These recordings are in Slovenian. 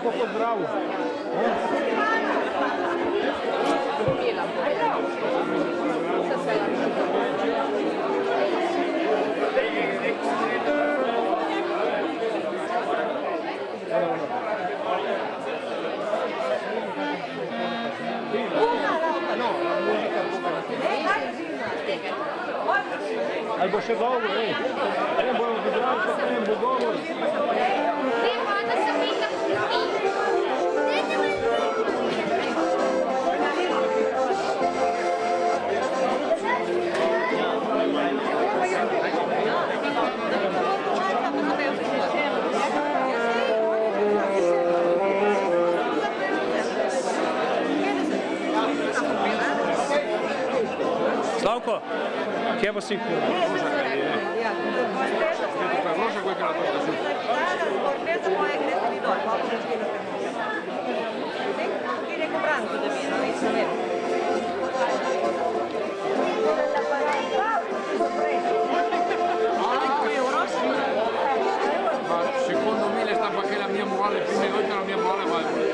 koliko zdravo. Albo še govor, ne bojo vidrali, ne bo govor. Slavko, kje bo si? Secondo me le sta perché la mia morale più di noi che la mia morale vale.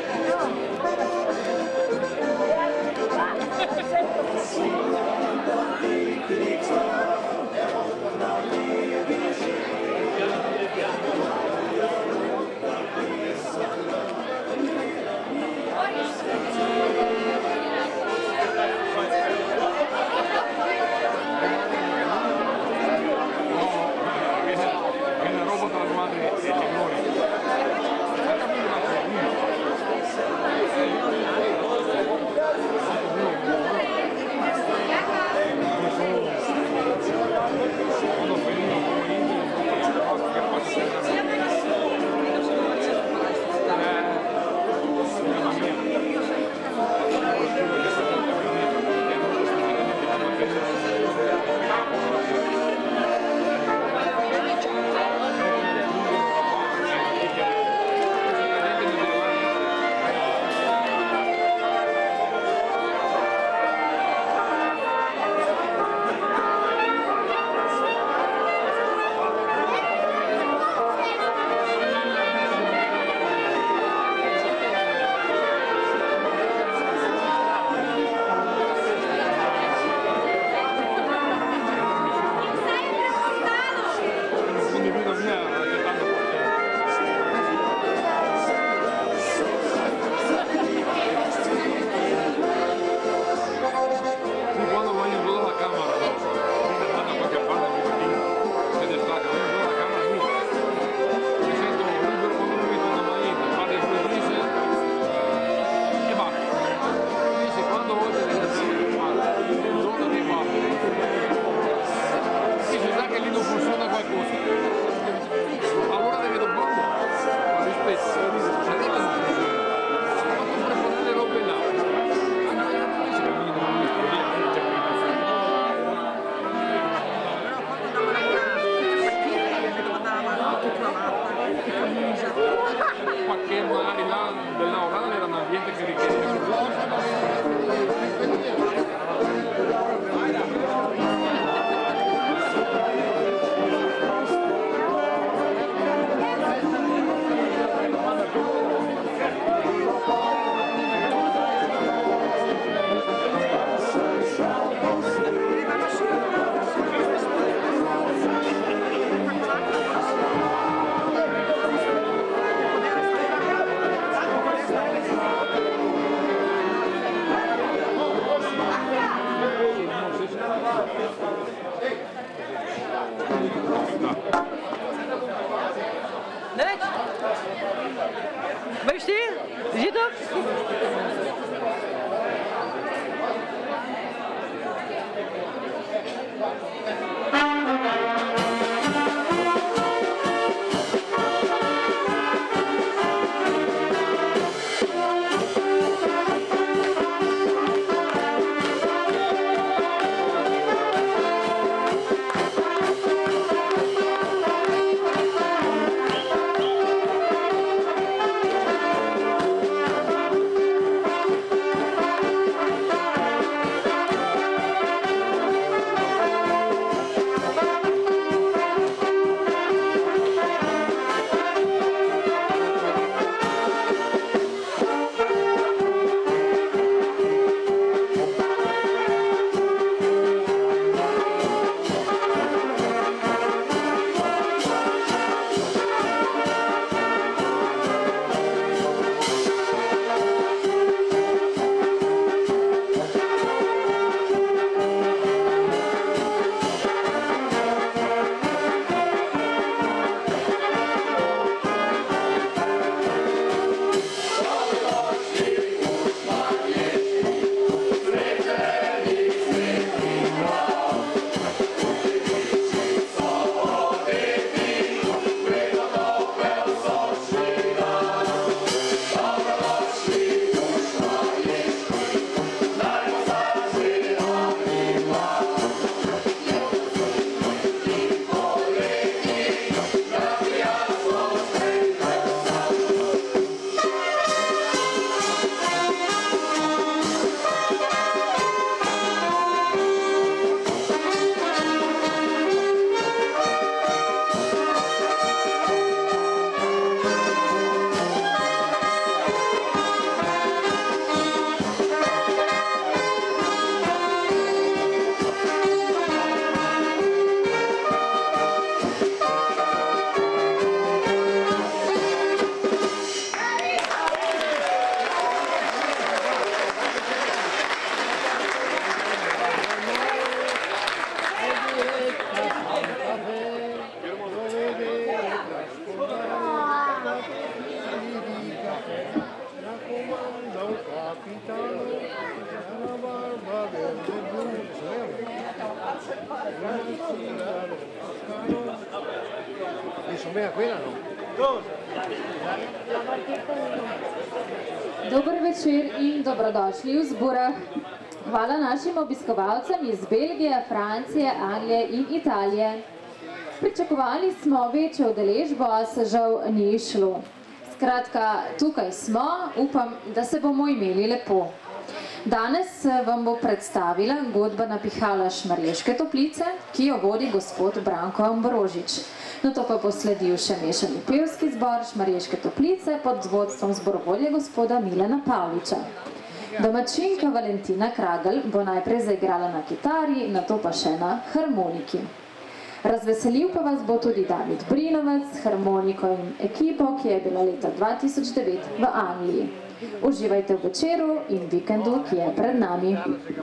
Dober večer in dobrodošli v zborah. Hvala našim obiskovalcem iz Belgije, Francije, Anglije in Italije. Pričakovali smo večjo udeležbo, a se žal ni šlo. Skratka, tukaj smo, upam, da se bomo imeli lepo. Danes vam bo predstavila godbena pihala Šmarješke Toplice, ki jo vodi gospod Branko Ambrožič. Nato pa bo sledil še mešani pevski zbor Šmarješke Toplice pod vodstvom zborovodje gospoda Milana Pavliča. Domačinka Valentina Kragelj bo najprej zaigrala na kitari, nato pa še na harmoniki. Razveselil pa vas bo tudi David Brinovec s harmoniko in ekipo, ki je bila leta 2009 v Angliji. Uživajte v večeru in vikendu, ki je pred nami.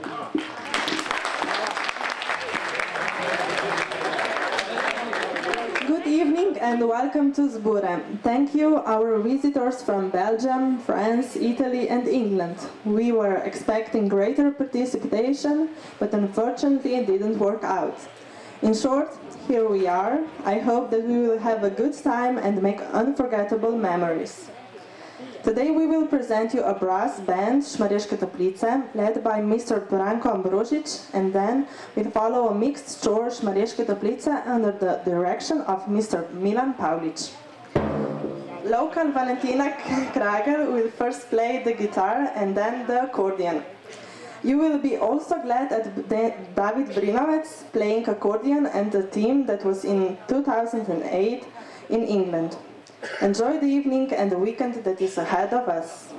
Good evening and welcome to Zbure. Thank you, our visitors from Belgium, France, Italy and England. We were expecting greater participation, but unfortunately it didn't work out. In short, here we are. I hope that we will have a good time and make unforgettable memories. Today we will present you a brass band, Šmarješke Toplice, led by Mr. Branko Ambrožič, and then will follow a mixed tour Šmarješke Toplice under the direction of Mr. Milan Pavlič. Local Valentina Kragelj will first play the guitar and then the accordion. You will be also glad at David Brinovec playing accordion and the team that was in 2008 in England. Enjoy the evening and the weekend that is ahead of us.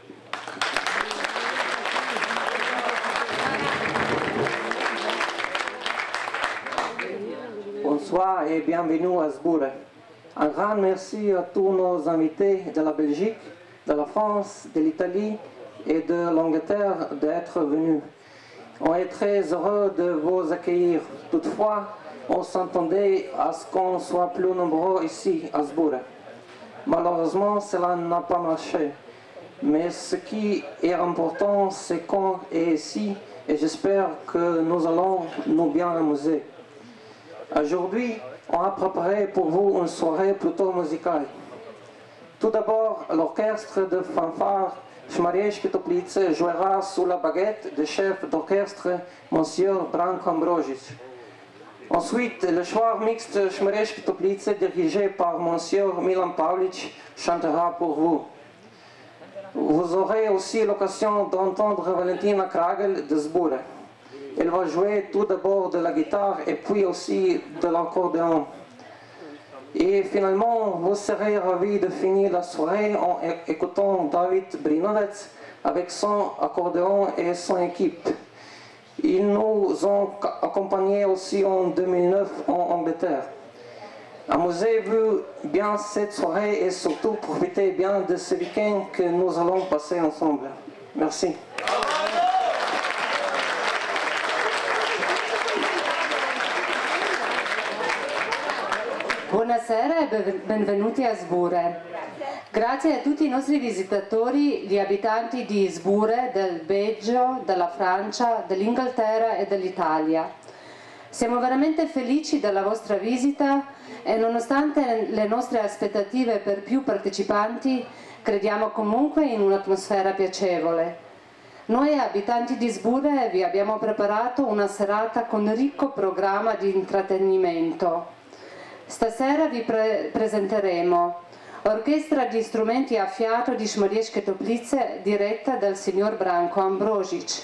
Bonsoir et bienvenue à Zbure. Un grand merci à tous nos invités de la Belgique, de la France, de l'Italie et de l'Angleterre d'être venus. On est très heureux de vous accueillir. Toutefois, on s'attendait à ce qu'on soit plus nombreux ici à Zbure. Malheureusement, cela n'a pas marché. Mais ce qui est important, c'est qu'on est ici et j'espère que nous allons nous bien amuser. Aujourd'hui, on a préparé pour vous une soirée plutôt musicale. Tout d'abord, l'orchestre de fanfare Šmarješke Toplice jouera sous la baguette du chef d'orchestre, Monsieur Branko Ambrožič. Ensuite, le choir mixte Šmarješke Toplice, dirigé par Monsieur Milan Pavlič, chantera pour vous. Vous aurez aussi l'occasion d'entendre Valentina Kragelj de Zbure. Elle va jouer tout d'abord de la guitare et puis aussi de l'accordéon. Et finalement, vous serez ravis de finir la soirée en écoutant David Brinovec avec son accordéon et son équipe. Ils nous ont accompagnés aussi en 2009 en Angleterre. Amusez-vous bien cette soirée et surtout profitez bien de ce week-end que nous allons passer ensemble. Merci. Buonasera e benvenuti a Zbure. Grazie a tutti i nostri visitatori, gli abitanti di Zbure, del Belgio, della Francia, dell'Inghilterra e dell'Italia. Siamo veramente felici della vostra visita e nonostante le nostre aspettative per più partecipanti, crediamo comunque in un'atmosfera piacevole. Noi abitanti di Zbure vi abbiamo preparato una serata con un ricco programma di intrattenimento. Stasera vi presenteremo Orchestra di strumenti a fiato di Šmarješke Toplice diretta dal signor Branko Ambrožič.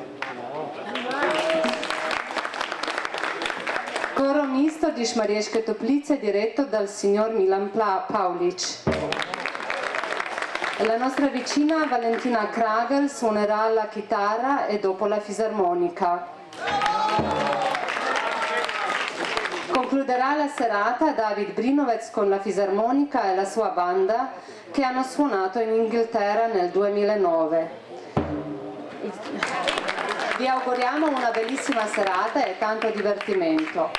Coro misto di Šmarješke Toplice diretto dal signor Milan Pavlič. La nostra vicina Valentina Kragelj suonerà la chitarra e dopo la fisarmonica. Concluderà la serata David Brinovec con la fisarmonica e la sua banda che hanno suonato in Inghilterra nel 2009. Vi auguriamo una bellissima serata e tanto divertimento.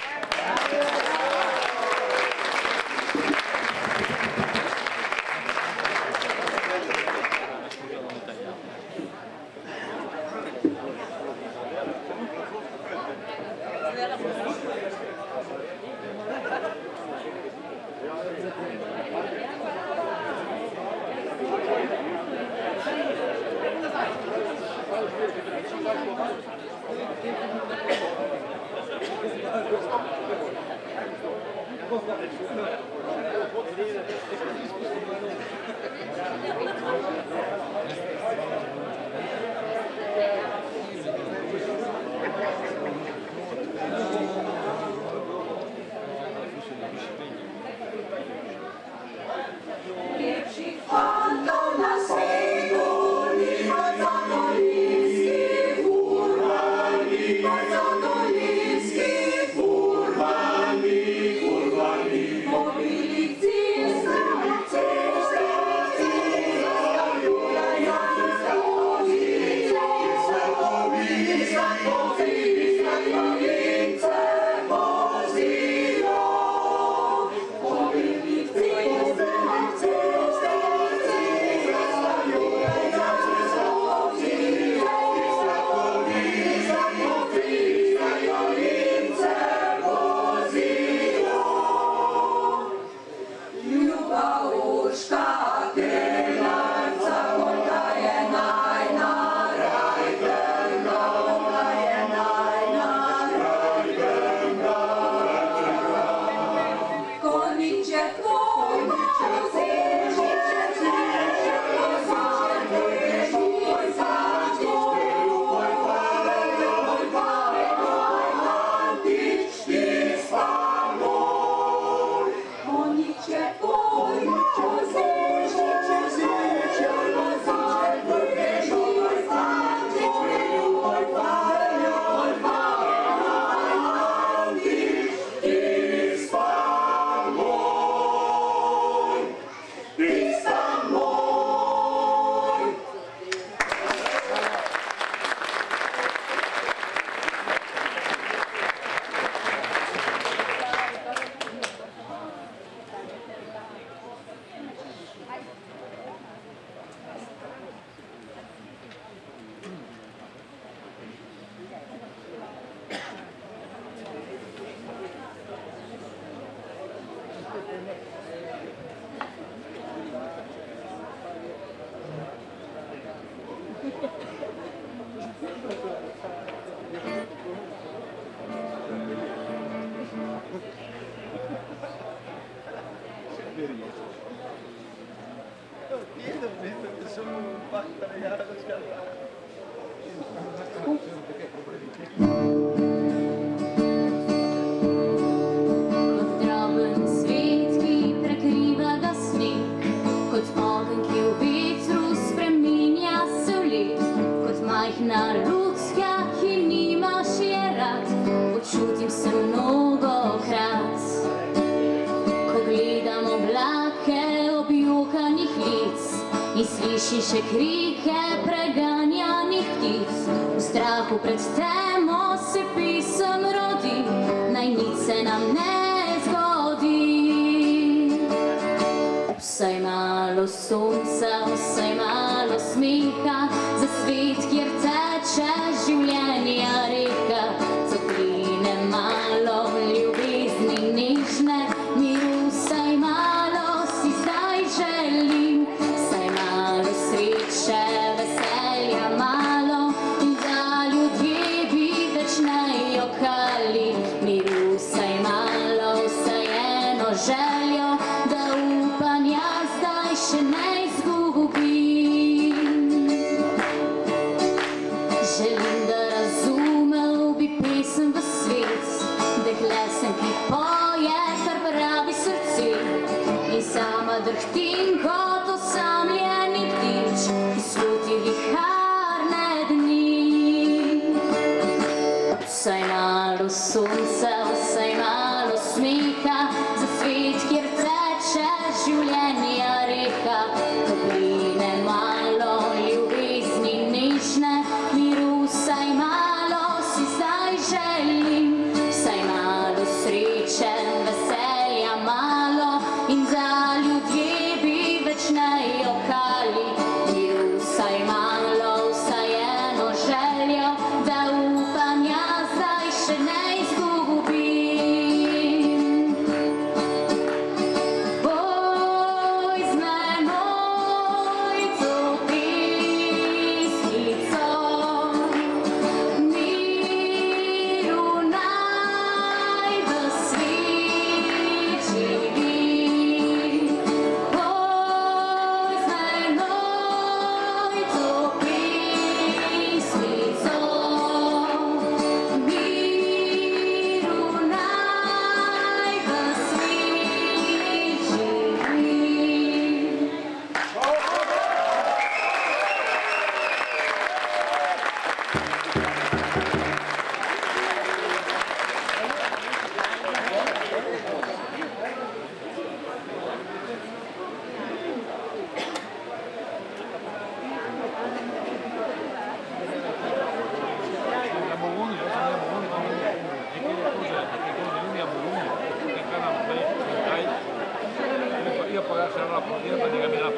Boys,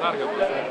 Larga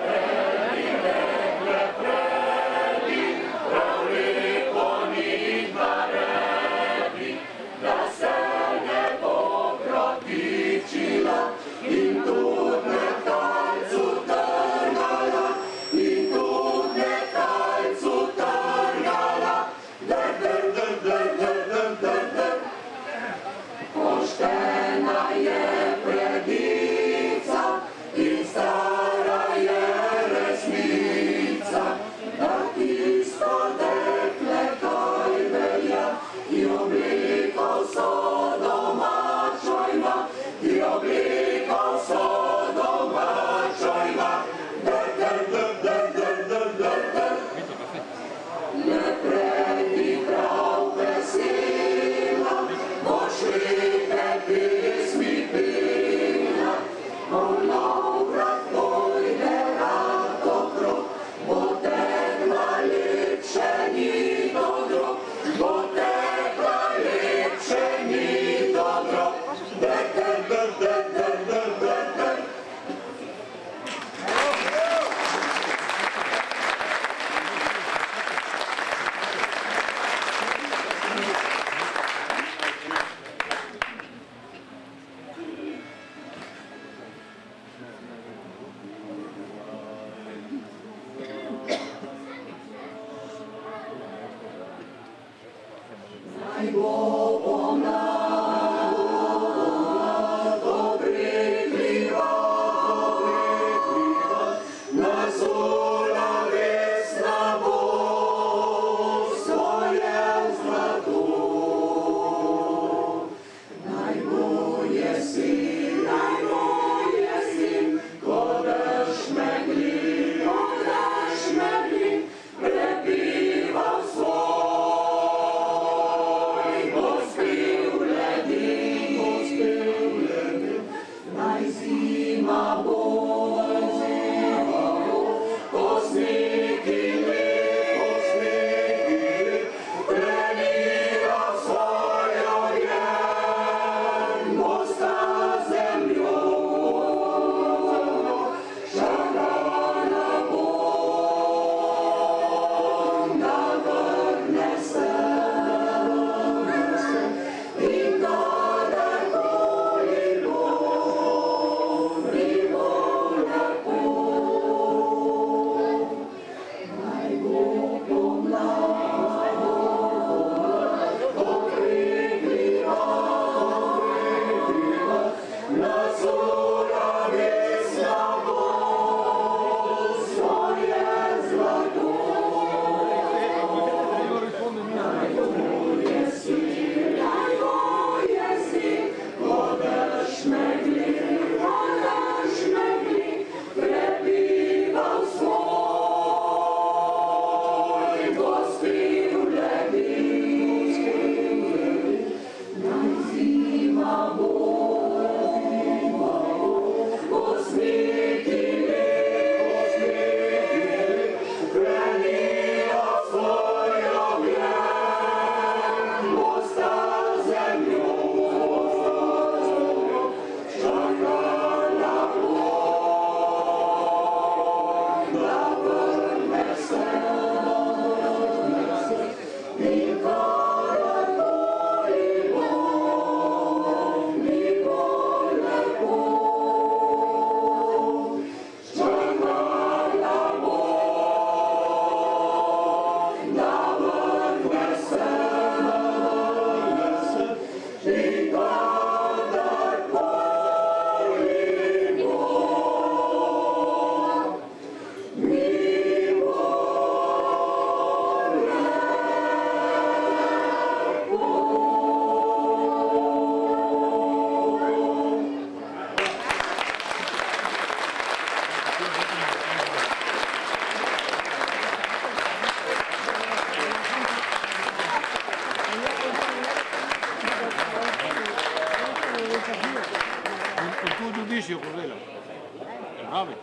giudicio Correla. Bravo.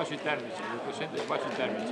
sui termici, sento i baci termici.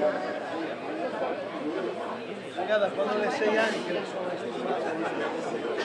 Da quando aveva 6 anni che le sono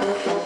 Thank you.